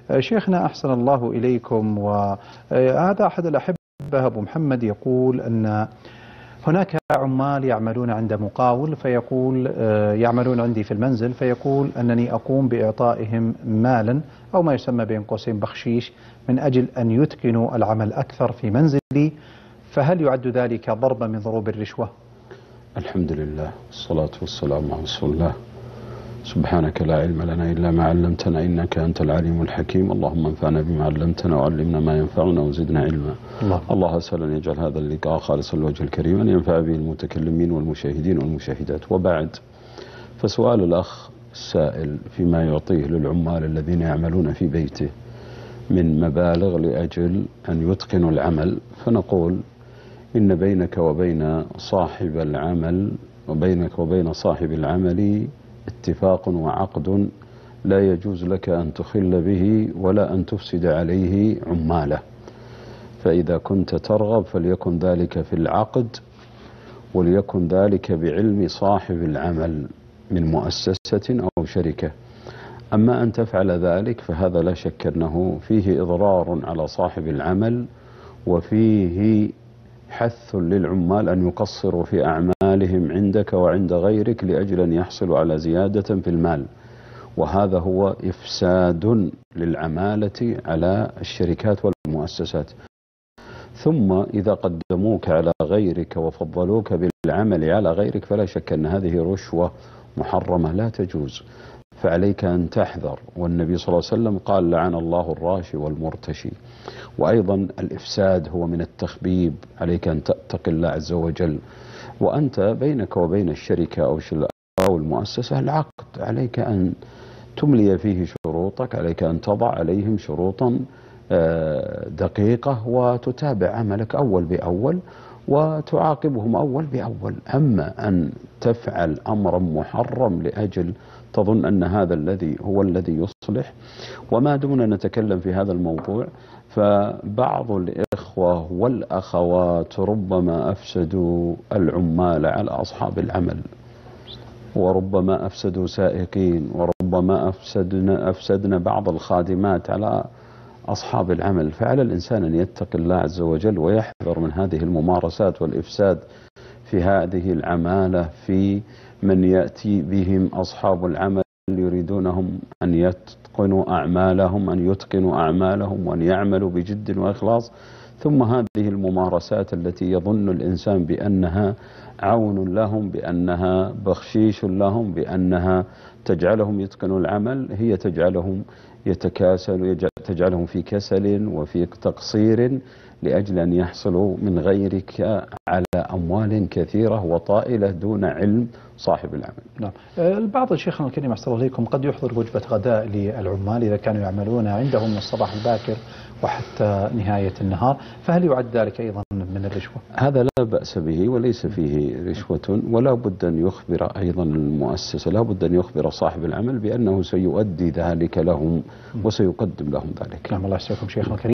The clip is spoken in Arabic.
شيخنا أحسن الله إليكم، وهذا أحد الأحبة أبو محمد يقول أن هناك عمال يعملون عند مقاول، فيقول يعملون عندي في المنزل، فيقول أنني أقوم بإعطائهم مالا أو ما يسمى بين قوسين بخشيش من أجل أن يتقنوا العمل أكثر في منزلي، فهل يعد ذلك ضربة من ضروب الرشوة؟ الحمد لله والصلاة والسلام على رسول الله. سبحانك لا علم لنا إلا ما علمتنا إنك أنت العليم الحكيم. اللهم انفعنا بما علمتنا وعلمنا ما ينفعنا وزدنا علما. الله أسأل أن يجعل هذا اللقاء خالصا لوجه الكريم، أن ينفع به المتكلمين والمشاهدين والمشاهدات. وبعد، فسؤال الأخ السائل فيما يعطيه للعمال الذين يعملون في بيته من مبالغ لأجل أن يتقنوا العمل، فنقول إن بينك وبين صاحب العمل اتفاق وعقد لا يجوز لك أن تخل به ولا أن تفسد عليه عماله. فإذا كنت ترغب فليكن ذلك في العقد، وليكن ذلك بعلم صاحب العمل من مؤسسة أو شركة. أما أن تفعل ذلك فهذا لا شك أنه فيه إضرار على صاحب العمل، وفيه حث للعمال أن يقصروا في أعمالهم عندك وعند غيرك لأجل أن يحصلوا على زيادة في المال، وهذا هو إفساد للعمالة على الشركات والمؤسسات. ثم إذا قدموك على غيرك وفضلوك بالعمل على غيرك فلا شك أن هذه رشوة محرمة لا تجوز، فعليك أن تحذر. والنبي صلى الله عليه وسلم قال: لعن الله الراشي والمرتشي. وأيضا الإفساد هو من التخبيب، عليك أن تتقي الله عز وجل. وأنت بينك وبين الشركة أو المؤسسة العقد، عليك أن تملي فيه شروطك، عليك أن تضع عليهم شروطا دقيقة، وتتابع عملك أول بأول وتعاقبهم أول بأول. أما أن تفعل أمرا محرم لأجل تظن أن هذا الذي يصلح، وما دمنا نتكلم في هذا الموضوع، فبعض الإخوة والأخوات ربما أفسدوا العمال على أصحاب العمل، وربما أفسدوا سائقين، وربما أفسدنا بعض الخادمات على أصحاب العمل. فعلى الإنسان أن يتقي الله عز وجل ويحذر من هذه الممارسات والإفساد في هذه العمالة، في من يأتي بهم أصحاب العمل يريدونهم أن يتقنوا أعمالهم وأن يعملوا بجد وإخلاص، ثم هذه الممارسات التي يظن الإنسان بأنها عون لهم، بأنها بخشيش لهم، بأنها تجعلهم يتقنوا العمل، هي تجعلهم يتكاسلوا، تجعلهم في كسل وفي تقصير لأجل أن يحصلوا من غيرك على أموال كثيرة وطائلة دون علم صاحب العمل. نعم. البعض شيخنا الكريم أحسن الله إليكم قد يحضر وجبة غداء للعمال إذا كانوا يعملون عندهم من الصباح الباكر وحتى نهاية النهار، فهل يعد ذلك أيضا من الرشوة؟ هذا لا بأس به وليس فيه رشوة، ولا بد أن يخبر أيضا المؤسسة، لا بد أن يخبر صاحب العمل بأنه سيؤدي ذلك لهم وسيقدم لهم ذلك. نعم. الله يسعدكم شيخنا الكريم.